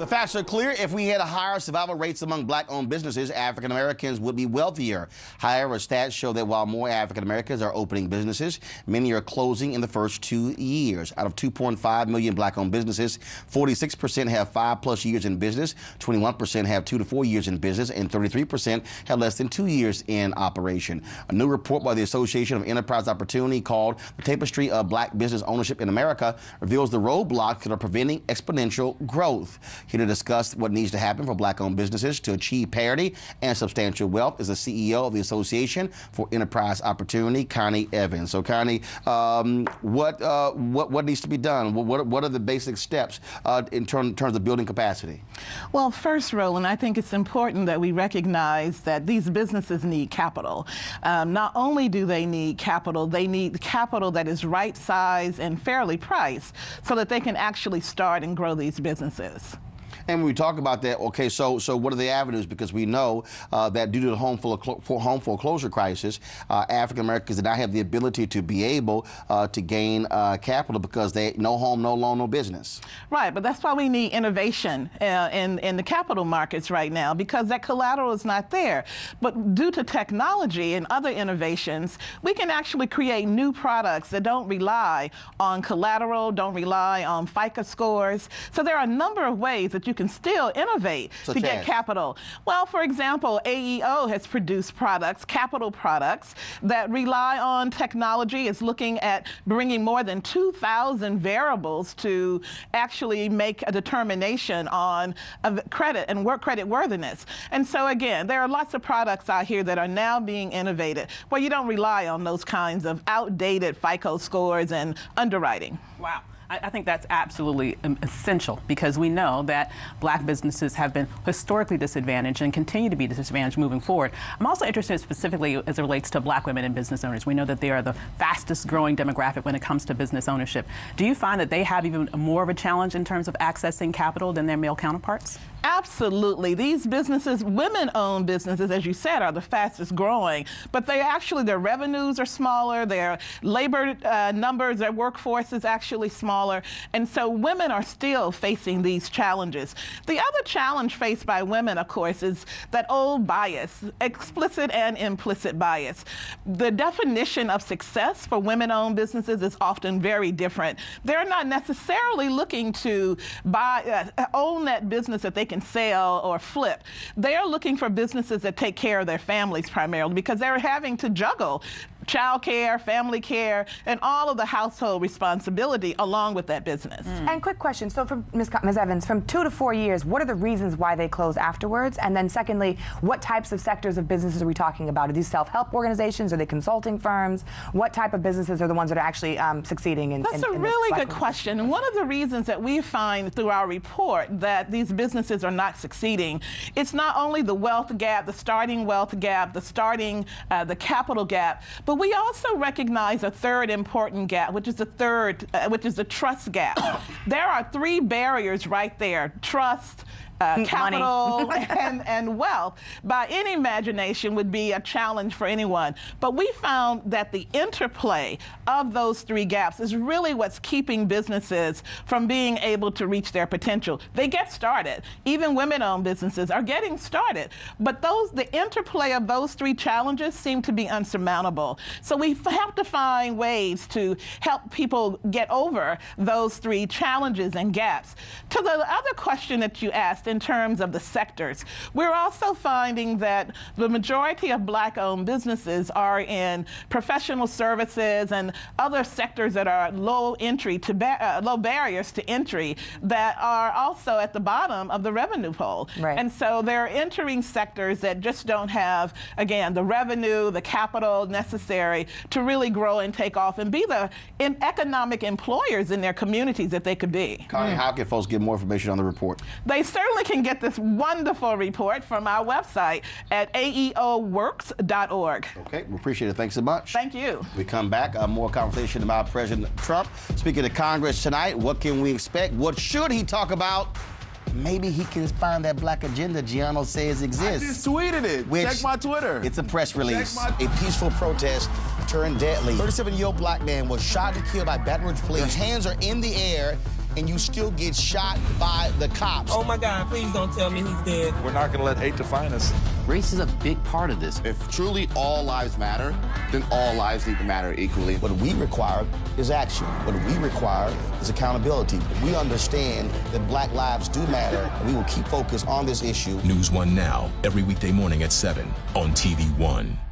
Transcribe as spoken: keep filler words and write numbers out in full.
The facts are clear. If we had higher survival rates among black-owned businesses, African Americans would be wealthier. However, stats show that while more African Americans are opening businesses, many are closing in the first two years. Out of two point five million black-owned businesses, forty-six percent have five-plus years in business, twenty-one percent have two to four years in business, and thirty-three percent have less than two years in operation. A new report by the Association of Enterprise Opportunity called the Tapestry of Black Business Ownership in America reveals the roadblocks that are preventing exponential growth. Here to discuss what needs to happen for black-owned businesses to achieve parity and substantial wealth is the C E O of the Association for Enterprise Opportunity, Connie Evans. So, Connie, um, what, uh, what what needs to be done? What what are the basic steps uh, in term, terms of building capacity? Well, first, Roland, I think it's important that we recognize that these businesses need capital. Um, not only do they need capital, they need capital that is right size and fairly priced so that they can actually start and grow these businesses. And when we talk about that, okay, so so what are the avenues? Because we know uh, that due to the home, for home foreclosure crisis, uh, African Americans did not have the ability to be able uh, to gain uh, capital because they no home, no loan, no business. Right, but that's why we need innovation uh, in, in the capital markets right now, because that collateral is not there. But due to technology and other innovations, we can actually create new products that don't rely on collateral, don't rely on FICO scores. So there are a number of ways that you You can still innovate Such to get as? capital. Well, for example, A E O has produced products, capital products, that rely on technology. It's looking at bringing more than two thousand variables to actually make a determination on uh, credit and work credit worthiness. And so, again, there are lots of products out here that are now being innovated where you don't rely on those kinds of outdated FICO scores and underwriting. Wow. I think that's absolutely essential because we know that black businesses have been historically disadvantaged and continue to be disadvantaged moving forward. I'm also interested specifically as it relates to black women and business owners. We know that they are the fastest growing demographic when it comes to business ownership. Do you find that they have even more of a challenge in terms of accessing capital than their male counterparts? Absolutely. These businesses, women-owned businesses, as you said, are the fastest growing, but they actually, their revenues are smaller, their labor uh, numbers, their workforce is actually smaller, and so women are still facing these challenges. The other challenge faced by women, of course, is that old bias, explicit and implicit bias. The definition of success for women-owned businesses is often very different. They're not necessarily looking to buy, uh, own that business that they can sell or flip. They're looking for businesses that take care of their families primarily because they're having to juggle child care, family care, and all of the household responsibility along with that business. Mm. And quick question, so from Miz Miz Evans, from two to four years, what are the reasons why they close afterwards? And then secondly, what types of sectors of businesses are we talking about? Are these self-help organizations? Are they consulting firms? What type of businesses are the ones that are actually um, succeeding in That's in, a in really good question. And one of the reasons that we find through our report that these businesses are not succeeding, it's not only the wealth gap, the starting wealth gap, the starting, uh, the capital gap, but we also recognize a third important gap, which is the third, uh, which is the trust gap. There are three barriers right there: trust, Uh, capital and, and wealth, by any imagination, would be a challenge for anyone. But we found that the interplay of those three gaps is really what's keeping businesses from being able to reach their potential. They get started. Even women-owned businesses are getting started. But those, the interplay of those three challenges seem to be unsurmountable. So we have to find ways to help people get over those three challenges and gaps. To the other question that you asked, in terms of the sectors, we're also finding that the majority of black-owned businesses are in professional services and other sectors that are low entry to ba uh, low barriers to entry that are also at the bottom of the revenue pole. Right. And so they're entering sectors that just don't have, again, the revenue, the capital necessary to really grow and take off and be the in economic employers in their communities that they could be. Connie, mm. how can folks get more information on the report? They certainly can get this wonderful report from our website at A E O works dot org. Okay, we appreciate it. Thanks so much. Thank you. We come back, uh, more conversation about President Trump. Speaking to Congress tonight, what can we expect? What should he talk about? Maybe he can find that black agenda Gianno says exists. I just tweeted it. Which, check my Twitter. It's a press release. My... A peaceful protest turned deadly. thirty-seven-year-old black man was shot and killed by Baton Rouge police. His hands are in the air and you still get shot by the cops. Oh my God, please don't tell me he's dead. We're not going to let hate define us. Race is a big part of this. If truly all lives matter, then all lives need to matter equally. What we require is action. What we require is accountability. We understand that black lives do matter, and we will keep focused on this issue. NewsOne Now, every weekday morning at seven on T V One.